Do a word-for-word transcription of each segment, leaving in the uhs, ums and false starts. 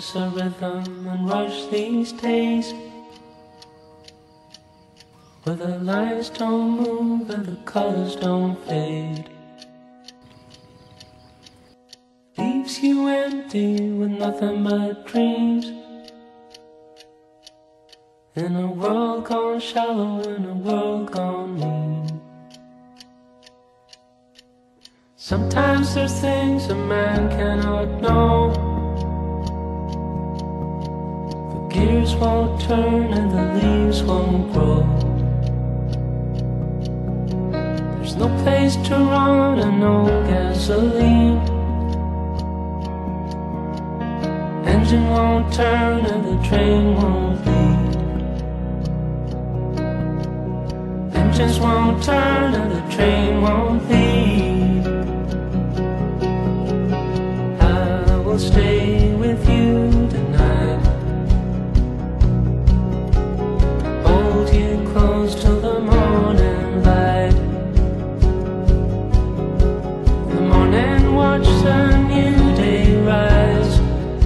There's a rhythm and rush these days, where the lines don't move and the colors don't fade. Leaves you empty with nothing but dreams, in a world gone shallow, in a world gone mean. Sometimes there's things a man cannot know. The gears won't turn and the leaves won't grow. There's no place to run and no gasoline. Engine won't turn and the train won't leave. Engines won't turn and the train won't leave. I will stay with you tonight, hold you close till the morning light. In the morning watch the new day rise.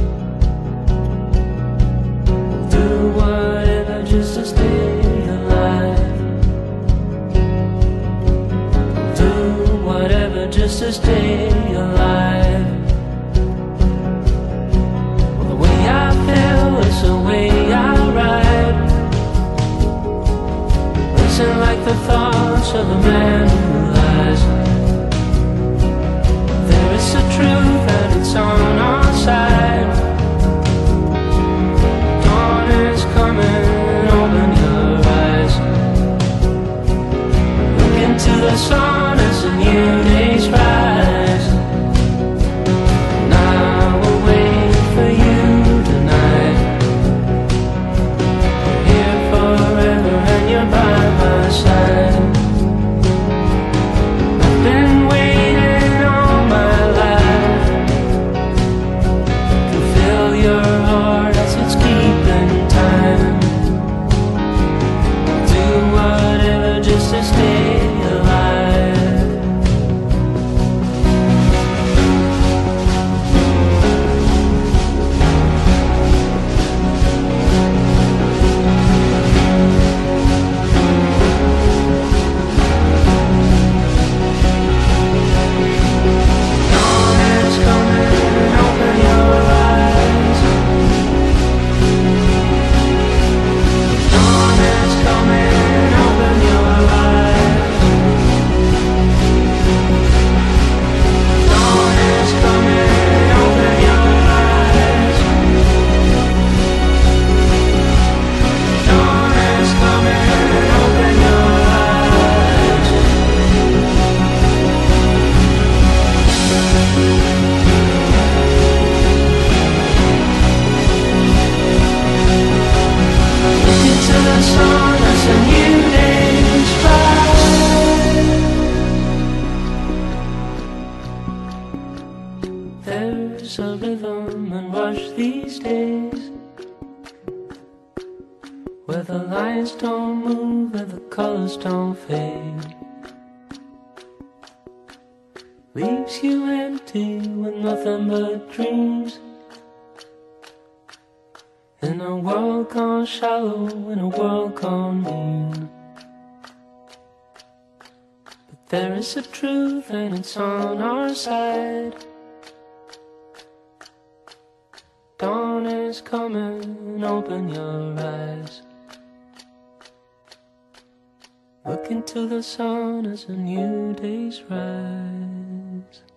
We'll do whatever just to stay alive. We'll do whatever just to stay alive. Like the thoughts of a man who lies. There is a truth and it's on our side. Dawn is coming, open your eyes. Look into the sun as a new day's rise. And I will wait for you tonight. You're here forever and you're by my side. I've been waiting all my life to feel your heart as it's keeping time. Do whatever just to stay alive. There's a rhythm and rush these days, where the lines don't move and the colors don't fade. Leaves you empty with nothing but dreams, in a world gone shallow, in a world gone mean. But there is a truth and it's on our side. Dawn is coming, open your eyes. Look into the sun as a new day's rise.